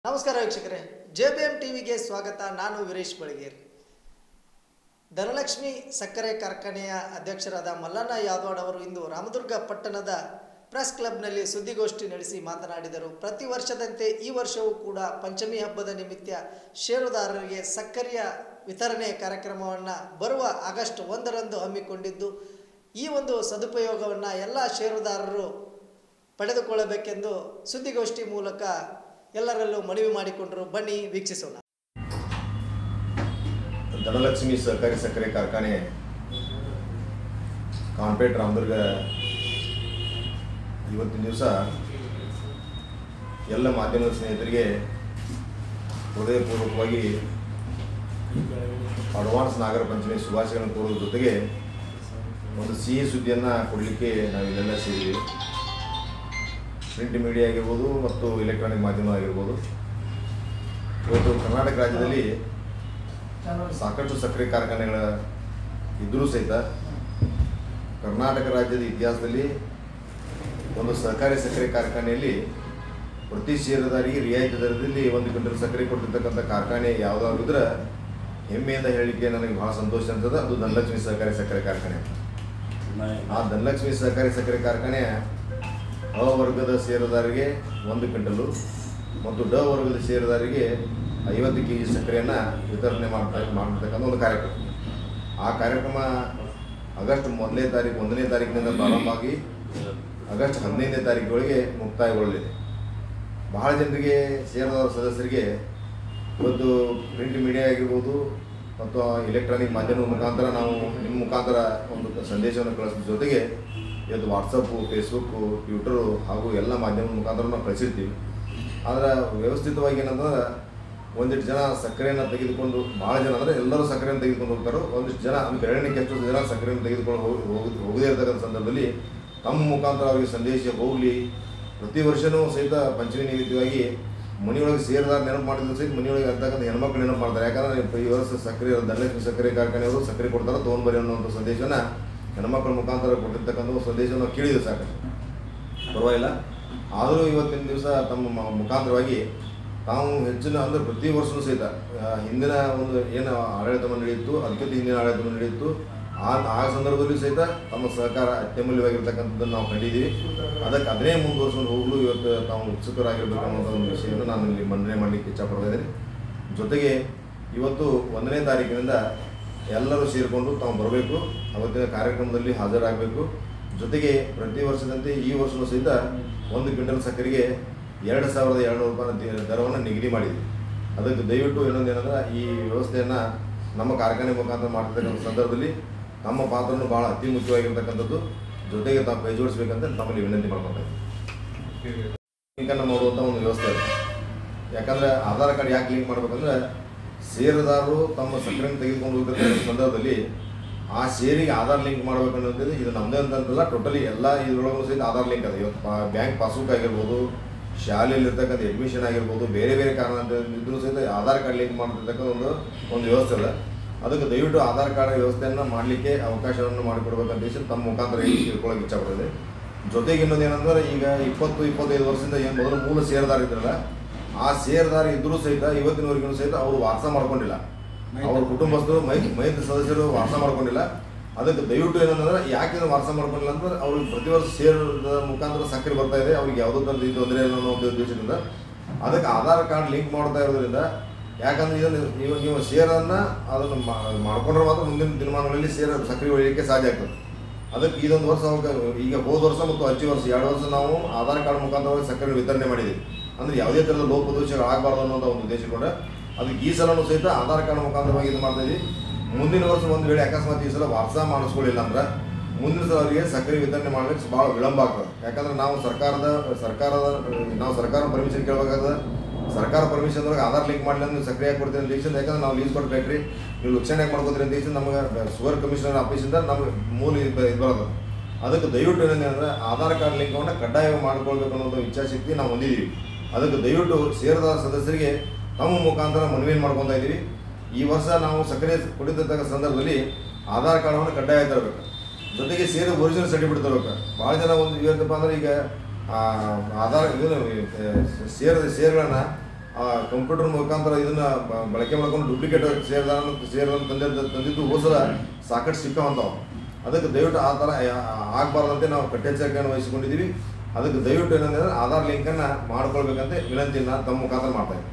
ನಮಸ್ಕಾರ ವೀಕ್ಷಕರೇ, JBM ಟಿವಿಗೆ ಸ್ವಾಗತ. ನಾನು ವೀರೇಶ್ ಬಳಗೇರ್. ಧನಲಕ್ಷ್ಮಿ ಸಕ್ಕರೆ ಕಾರ್ಖಾನೆಯ ಅಧ್ಯಕ್ಷರಾದ ಮಲ್ಲಣ್ಣ ಯಾದವಾಡ್ ಅವರು ಇಂದು ರಾಮದುರ್ಗ ಪಟ್ಟಣದ ಪ್ರೆಸ್ ಕ್ಲಬ್ನಲ್ಲಿ ಸುದ್ದಿಗೋಷ್ಠಿ ನಡೆಸಿ ಮಾತನಾಡಿದರು. ಪ್ರತಿ ವರ್ಷದಂತೆ ಈ ವರ್ಷವೂ ಕೂಡ ಪಂಚಮಿ ಹಬ್ಬದ ನಿಮಿತ್ತ ಷೇರುದಾರರಿಗೆ ಸಕ್ಕರೆಯ ವಿತರಣೆ ಕಾರ್ಯಕ್ರಮವನ್ನು ಬರುವ ಆಗಸ್ಟ್ 1ರಂದು ಹಮ್ಮಿಕೊಂಡಿದ್ದು, ಈ ಒಂದು ಸದುಪಯೋಗವನ್ನು ಎಲ್ಲ ಷೇರುದಾರರು ಪಡೆದುಕೊಳ್ಳಬೇಕೆಂದು ಸುದ್ದಿಗೋಷ್ಠಿ ಮೂಲಕ ಎಲ್ಲರಲ್ಲೂ ಮನವಿ ಮಾಡಿಕೊಂಡರು. ಬನ್ನಿ ವೀಕ್ಷಿಸೋಣ. ಧನಲಕ್ಷ್ಮಿ ಸಹಕಾರಿ ಸಕ್ಕರೆ ಕಾರ್ಖಾನೆ ಕಾನ್ಪೇಟ್ ರಾಮದುರ್ಗ ಇವತ್ತಿನ ದಿವಸ ಎಲ್ಲ ಮಾಧ್ಯಮದ ಸ್ನೇಹಿತರಿಗೆ ಹೃದಯಪೂರ್ವಕವಾಗಿ ಅಡ್ವಾನ್ಸ್ ನಾಗರ ಪಂಚಮಿ ಶುಭಾಶಯಗಳನ್ನು ಕೋರುವ ಜೊತೆಗೆ ಒಂದು ಸಿಹಿ ಸುದ್ದಿಯನ್ನು ಕೊಡಲಿಕ್ಕೆ ನಾವು ಇಲ್ಲೆಲ್ಲ ಸೇರಿದ್ದೀವಿ. ಪ್ರಿಂಟ್ ಮೀಡಿಯಾ ಆಗಿರ್ಬೋದು ಮತ್ತು ಎಲೆಕ್ಟ್ರಾನಿಕ್ ಮಾಧ್ಯಮ ಆಗಿರ್ಬೋದು. ಇವತ್ತು ಕರ್ನಾಟಕ ರಾಜ್ಯದಲ್ಲಿ ಸಾಕಷ್ಟು ಸಕ್ಕರೆ ಕಾರ್ಖಾನೆಗಳ ಇದ್ದರೂ ಸಹಿತ ಕರ್ನಾಟಕ ರಾಜ್ಯದ ಇತಿಹಾಸದಲ್ಲಿ ಒಂದು ಸಹಕಾರಿ ಸಕ್ಕರೆ ಕಾರ್ಖಾನೆಯಲ್ಲಿ ಪ್ರತಿ ಷೇರುದಾರಿಗೆ ರಿಯಾಯಿತಿ ದರದಲ್ಲಿ 1 ಕ್ವಿಂಟಲ್ ಸಕ್ಕರೆ ಕೊಟ್ಟಿರ್ತಕ್ಕಂಥ ಕಾರ್ಖಾನೆ ಯಾವುದಾದ್ರು ಇದ್ರೆ ಹೆಮ್ಮೆಯಿಂದ ಹೇಳಲಿಕ್ಕೆ ನನಗೆ ಭಾಳ ಸಂತೋಷ ಅನ್ಸದ. ಅದು ಧನಲಕ್ಷ್ಮಿ ಸಹಕಾರಿ ಸಕ್ಕರೆ ಕಾರ್ಖಾನೆ. ಆ ಧನಲಕ್ಷ್ಮಿ ಸಹಕಾರಿ ಸಕ್ಕರೆ ಕಾರ್ಖಾನೆ ಅ ವರ್ಗದ ಷೇರುದಾರರಿಗೆ 1 ಕ್ವಿಂಟಲು ಮತ್ತು ಡ ವರ್ಗದ ಷೇರುದಾರರಿಗೆ 50 kg ಸಕ್ಕರೆಯನ್ನು ವಿತರಣೆ ಮಾಡ್ತಕ್ಕಂಥ ಒಂದು ಕಾರ್ಯಕ್ರಮ. ಆ ಕಾರ್ಯಕ್ರಮ ಆಗಸ್ಟ್ 1ನೇ ತಾರೀಕಿನಿಂದ ಪ್ರಾರಂಭ ಆಗಿ ಆಗಸ್ಟ್ 15ನೇ ತಾರೀಕಿನೊಳಗೆ ಮುಕ್ತಾಯಗೊಳ್ಳಲಿದೆ. ಬಹಳ ಜನರಿಗೆ ಷೇರುದಾರ ಸದಸ್ಯರಿಗೆ ಇವತ್ತು ಪ್ರಿಂಟ್ ಮೀಡಿಯಾ ಆಗಿರ್ಬೋದು ಮತ್ತು ಎಲೆಕ್ಟ್ರಾನಿಕ್ ಮಾಧ್ಯಮದ ಮುಖಾಂತರ ನಾವು ನಿಮ್ಮ ಮುಖಾಂತರ ಒಂದು ಸಂದೇಶವನ್ನು ಕಳಿಸೋದ್ರ ಜೊತೆಗೆ ಇವತ್ತು ವಾಟ್ಸಪ್ಪು, ಫೇಸ್ಬುಕ್ಕು, ಟ್ವಿಟರು ಹಾಗೂ ಎಲ್ಲ ಮಾಧ್ಯಮದ ಮುಖಾಂತರ ನಾವು ಕಳಿಸಿರ್ತೀವಿ. ಆದರೆ ವ್ಯವಸ್ಥಿತವಾಗಿ ಏನಂತಂದ್ರೆ ಒಂದಿಷ್ಟು ಜನ ಸಕ್ಕರೆಯನ್ನು ತೆಗೆದುಕೊಂಡು, ಭಾಳ ಜನ ಅಂದರೆ ಎಲ್ಲರೂ ಸಕ್ಕರೆಯನ್ನು ತೆಗೆದುಕೊಂಡು ಹೋಗ್ತಾರೋ, ಒಂದಿಷ್ಟು ಜನ ಬೆರಳಿಗೆ ಎಷ್ಟು ಜನ ಸಕ್ಕರೆಯನ್ನು ತೆಗೆದುಕೊಂಡು ಹೋಗದೇ ಇರತಕ್ಕಂಥ ಸಂದರ್ಭದಲ್ಲಿ ತಮ್ಮ ಮುಖಾಂತರ ಅವರಿಗೆ ಸಂದೇಶ ಹೋಗಲಿ. ಪ್ರತಿ ವರ್ಷವೂ ಸಹಿತ ಪಂಚಮಿ ನಿಮಿತ್ತವಾಗಿ ಮನೆಯೊಳಗೆ ಷೇರುದಾರ ನೆನಪು ಮಾಡಿದ್ರು ಸಹಿತ ಮನೆಯೊಳಗೆ ಅಂತಕ್ಕಂಥ ಹೆಣ್ಮಕ್ಳು ನೆನಪು ಮಾಡ್ತಾರೆ. ಯಾಕಂದರೆ ಈ ವರ್ಷ ಸಕ್ಕರೆ ಧನಲಕ್ಷ್ಮಿ ಸಕ್ಕರೆ ಕಾರ್ಖಾನೆಯವರು ಸಕ್ಕರೆ ಕೊಡ್ತಾರೆ, ತೊಗೊಂಡ್ಬರಿ ಅನ್ನುವಂಥ ಸಂದೇಶವನ್ನು ಹೆಣ್ಮಕ್ಳ ಮುಖಾಂತರ ಕೊಟ್ಟಿರ್ತಕ್ಕಂಥ ಸಂದೇಶವನ್ನು ಕೇಳಿದ್ರು ಸಾಕಷ್ಟು. ಪರವಾಗಿಲ್ಲ, ಆದರೂ ಇವತ್ತಿನ ದಿವಸ ತಮ್ಮ ಮುಖಾಂತರವಾಗಿ ತಾವು ಹೆಚ್ಚಿನ ಅಂದರೆ ಪ್ರತಿ ವರ್ಷವೂ ಸಹಿತ ಹಿಂದಿನ ಒಂದು ಏನು ಆಡಳಿತ ಮಂಡಳಿ ಇತ್ತು, ಅದಕ್ಕಿಂತ ಹಿಂದಿನ ಆಡಳಿತ ಮಂಡಳಿ ಇತ್ತು, ಆ ಸಂದರ್ಭದಲ್ಲಿ ಸಹಿತ ತಮ್ಮ ಸಹಕಾರ ಅತ್ಯಮೂಲ್ಯವಾಗಿರ್ತಕ್ಕಂಥದ್ದನ್ನು ನಾವು ಕಂಡಿದ್ದೀವಿ. ಅದನ್ನೇ ಮುಂದುವರ್ಸ್ಕೊಂಡು ಹೋಗಲು ಇವತ್ತು ತಾವು ಉತ್ಸುಕರಾಗಿರ್ಬೇಕು ಅನ್ನೋಂಥ ಒಂದು ವಿಷಯವನ್ನು ನಾನು ಇಲ್ಲಿ ಮಂಡನೆ ಮಾಡಲಿಕ್ಕೆ ಇಚ್ಛಪಡ್ತಾಯಿದ್ದೀನಿ. ಜೊತೆಗೆ ಇವತ್ತು 1ನೇ ತಾರೀಕಿನಿಂದ ಎಲ್ಲರೂ ಸೇರಿಕೊಂಡು ತಾವು ಬರಬೇಕು, ಅವತ್ತಿನ ಕಾರ್ಯಕ್ರಮದಲ್ಲಿ ಹಾಜರಾಗಬೇಕು. ಜೊತೆಗೆ ಪ್ರತಿ ವರ್ಷದಂತೆ ಈ ವರ್ಷವೂ ಸಹಿತ 1 ಕ್ವಿಂಟಲ್ ಸಕ್ಕರೆಗೆ 2,200 ರೂಪಾಯಿ ದರವನ್ನು ನಿಗದಿ ಮಾಡಿದ್ವಿ. ಅದಕ್ಕೆ ದಯವಿಟ್ಟು ಇನ್ನೊಂದೇನೆಂದ್ರೆ ಈ ವ್ಯವಸ್ಥೆಯನ್ನು ನಮ್ಮ ಕಾರ್ಖಾನೆ ಮುಖಾಂತರ ಮಾಡ್ತಕ್ಕಂಥ ಸಂದರ್ಭದಲ್ಲಿ ನಮ್ಮ ಪಾತ್ರನೂ ಭಾಳ ಅತಿ ಮುಖ್ಯವಾಗಿರ್ತಕ್ಕಂಥದ್ದು. ಜೊತೆಗೆ ತಾವು ಕೈ ಜೋಡಿಸ್ಬೇಕಂತ ನಮ್ಮಲ್ಲಿ ವಿನಂತಿ ಮಾಡ್ಕೊತಾ ಇದ್ದೀವಿ. ಲಿಂಕನ್ನು ಮಾಡುವಂಥ ಒಂದು ವ್ಯವಸ್ಥೆ ಇದೆ. ಯಾಕಂದರೆ ಆಧಾರ್ ಕಾರ್ಡ್ ಯಾಕೆ ಲಿಂಕ್ ಮಾಡ್ಬೇಕಂದ್ರೆ ಷೇರುದಾರರು ತಮ್ಮ ಸಕ್ಕರೆಯನ್ನು ತೆಗೆದುಕೊಂಡು ಹೋಗ್ತಕ್ಕಂಥ ಸಂದರ್ಭದಲ್ಲಿ ಆ ಷೇರಿಗೆ ಆಧಾರ್ ಲಿಂಕ್ ಮಾಡ್ಬೇಕನ್ನೋದು ಇದು ನಮ್ಮದೇ ಅಂತಲ್ಲ, ಟೋಟಲಿ ಎಲ್ಲ ಇದರೊಳಗೂ ಸಹಿತ ಆಧಾರ್ ಲಿಂಕ್ ಇದೆ. ಇವತ್ತು ಬ್ಯಾಂಕ್ ಪಾಸ್ಬುಕ್ ಆಗಿರ್ಬೋದು, ಶಾಲೆಯಲ್ಲಿರ್ತಕ್ಕಂಥ ಅಡ್ಮಿಷನ್ ಆಗಿರ್ಬೋದು, ಬೇರೆ ಬೇರೆ ಕಾರಣ ಇದ್ರೂ ಸಹಿತ ಆಧಾರ್ ಕಾರ್ಡ್ ಲಿಂಕ್ ಮಾಡಿರ್ತಕ್ಕಂಥ ಒಂದು ವ್ಯವಸ್ಥೆ ಇದೆ. ಅದಕ್ಕೆ ದಯವಿಟ್ಟು ಆಧಾರ್ ಕಾರ್ಡ್ ವ್ಯವಸ್ಥೆಯನ್ನು ಮಾಡಲಿಕ್ಕೆ ಅವಕಾಶವನ್ನು ಮಾಡಿಕೊಡ್ಬೇಕಂತ ಹೇಳಿ ತಮ್ಮ ಮುಖಾಂತರ ತಿಳ್ಕೊಳ್ಳೋಕೆ ಇಚ್ಛಪಡ್ತದೆ. ಜೊತೆಗೆ ಇನ್ನೊಂದು ಏನಂದ್ರೆ ಈಗ 20-25 ವರ್ಷದಿಂದ ಏನು ಮೊದಲು ಮೂಲ ಷೇರುದಾರ ಇದ್ರಲ್ಲ, ಆ ಷೇರುದಾರ ಇದ್ದರೂ ಸಹಿತ ಇವತ್ತಿನವರೆಗೂ ಸಹಿತ ಅವರು ವಾರಸ ಮಾಡ್ಕೊಂಡಿಲ್ಲ. ಅವ್ರ ಕುಟುಂಬಸ್ಥರು ಮೈತ್ರಿ ಸದಸ್ಯರು ವಾರಸ ಮಾಡ್ಕೊಂಡಿಲ್ಲ. ಅದಕ್ಕೆ ದಯವಿಟ್ಟು ಏನಂದ್ರೆ ಯಾಕೆ ವಾರಸ ಮಾಡ್ಕೊಂಡಿಲ್ಲ ಅಂದ್ರೆ ಅವ್ರಿಗೆ ಪ್ರತಿ ವರ್ಷ ಷೇರದ ಮುಖಾಂತರ ಸಕ್ಕರೆ ಬರ್ತಾ ಇದೆ, ಅವ್ರಿಗೆ ಯಾವುದೋ ಥರದ ಇದು ತೊಂದರೆ ಇಲ್ಲ ಅನ್ನೋ ಉದ್ದೇಶದಿಂದ ಅದಕ್ಕೆ ಆಧಾರ್ ಕಾರ್ಡ್ ಲಿಂಕ್ ಮಾಡ್ತಾ ಇರೋದ್ರಿಂದ, ಯಾಕಂದರೆ ಇದನ್ನು ನೀವು ಷೇರನ್ನು ಅದನ್ನು ಮಾಡ್ಕೊಂಡ್ರೆ ಮಾತ್ರ ಮುಂದಿನ ದಿನಮಾನಗಳಲ್ಲಿ ಸಕ್ಕರೆ ಒಯ್ಯಲಿಕ್ಕೆ ಸಾಧ್ಯ ಆಗ್ತದೆ. ಅದಕ್ಕೆ ಇದೊಂದು ವರ್ಷ ಈಗ ಹೋದ ವರ್ಷ ಮತ್ತು ಅಚ್ಚಿ ವರ್ಷ 2 ವರ್ಷ ನಾವು ಆಧಾರ್ ಕಾರ್ಡ್ ಮುಖಾಂತರವಾಗಿ ಸಕ್ಕರೆ ವಿತರಣೆ ಮಾಡಿದ್ದೀವಿ. ಅಂದರೆ ಯಾವುದೇ ಥರದ ಲೋಪದೋಷಗಳು ಆಗಬಾರ್ದು ಅನ್ನೋಂಥ ಒಂದು ಉದ್ದೇಶಗೊಂಡ ಅದಕ್ಕೆ ಈ ಸಲನೂ ಸಹಿತ ಆಧಾರ್ ಕಾರ್ಡ್ ಮುಖಾಂತರವಾಗಿ ಇದು ಮಾಡ್ತಾಯಿದ್ವಿ. ಮುಂದಿನ ವರ್ಷ ಒಂದು ವೇಳೆ ಅಕಸ್ಮಾತ್ ಈ ಸಲ ವಾರಸ ಮಾಡಿಸ್ಕೊಳ್ಳಿಲ್ಲ ಅಂದ್ರೆ ಮುಂದಿನ ಸಲ ಅವರಿಗೆ ಸಕ್ಕರೆ ವಿತರಣೆ ಮಾಡಲಿಕ್ಕೆ ಭಾಳ ವಿಳಂಬ ಆಗ್ತದೆ. ಯಾಕಂದರೆ ನಾವು ಸರ್ಕಾರ ಪರ್ಮಿಷನ್ ಕೇಳಬೇಕಾದ್ರೆ ಸರ್ಕಾರ ಪರ್ಮಿಷನ್ ಒಳಗೆ ಆಧಾರ್ ಲಿಂಕ್ ಮಾಡಲಿ ಅಂದ್ರೆ ಸಕ್ಕರೆ ಹಾಕಿ ಕೊಡ್ತೀವಿ ಅಂತ ದೇಶದಿಂದ. ಯಾಕಂದ್ರೆ ನಾವು ಲೀಸ್ ಕೊಟ್ಟು ಫ್ಯಾಕ್ಟ್ರಿ ನೀವು ಲಕ್ಷಣ ಯಾಕೆ ಮಾಡ್ಕೋತೀರಿ ಅಂತ ದೇಶದಿಂದ ನಮಗೆ ಶುಗರ್ ಕಮಿಷನರ್ ಆಫೀಸಿಂದ ನಮಗೆ ಮೂಲ ಇದು ಬರೋದು. ಅದಕ್ಕೆ ದಯವಿಟ್ಟು ಏನೇನು ಅಂದರೆ ಆಧಾರ್ ಕಾರ್ಡ್ ಲಿಂಕನ್ನು ಕಡ್ಡಾಯವಾಗಿ ಮಾಡ್ಕೊಳ್ಬೇಕು ಅನ್ನೋದು ಇಚ್ಛಾಶಕ್ತಿ ನಾವು ಹೊಂದಿದ್ದೀವಿ. ಅದಕ್ಕೆ ದಯವಿಟ್ಟು ಷೇರುದಾರ ಸದಸ್ಯರಿಗೆ ತಮ್ಮ ಮುಖಾಂತರ ಮನವಿಯನ್ನು ಮಾಡ್ಕೊತಾ ಇದ್ದೀವಿ. ಈ ವರ್ಷ ನಾವು ಸಕ್ಕರೆ ಕುಡಿತಕ್ಕ ಸಂದರ್ಭದಲ್ಲಿ ಆಧಾರ್ ಕಾರ್ಡನ್ನು ಕಡ್ಡಾಯ ತರಬೇಕು. ಜೊತೆಗೆ ಷೇರು ಒರಿಜಿನಲ್ ಸರ್ಟಿಫಿಕೇಟ್ ತರಬೇಕು. ಭಾಳ ಜನ ಒಂದು ಏನಪ್ಪ ಅಂದರೆ ಈಗ ಆಧಾರ ಇದು ಶೇರುಗಳನ್ನು ಕಂಪ್ಯೂಟರ್ ಮುಖಾಂತರ ಇದನ್ನು ಬಳಕೆ ಮಾಡ್ಕೊಂಡು ಡೂಪ್ಲಿಕೇಟ್ ತಂದಿದ್ದು ಹೋಸಲ ಸಾಕಷ್ಟು ಸಿಕ್ಕವಂತಾವೆ. ಅದಕ್ಕೆ ದಯವಿಟ್ಟು ಆ ಥರ ಆಗಬಾರ್ದಂತೆ ನಾವು ಕಟ್ಟೆಚ್ಚರಿಕೆಯನ್ನು ವಹಿಸಿಕೊಂಡಿದ್ದೀವಿ. ಅದಕ್ಕೆ ದಯವಿಟ್ಟು ಏನಂದರೆ ಆಧಾರ್ ಲಿಂಕನ್ನು ಮಾಡ್ಕೊಳ್ಬೇಕಂತ ವಿನಂತಿನ ತಮ್ಮ ಮುಖಾಂತರ ಮಾಡ್ತಾಯಿದ್ದೀವಿ.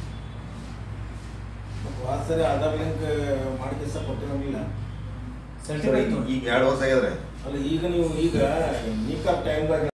ಸರಿ, ಆಧಾರ್ ಲಿಂಕ್ ಮಾಡಿ ಕೆಲಸ ಕೊಟ್ಟಿರೋಂಗಿಲ್ಲ ಈಗ 2 ವರ್ಷ ಆಗಿದ್ರೆ ಅಲ್ಲ. ಈಗ ನೀವು ಈಗ ಟೈಮ್ದಾಗ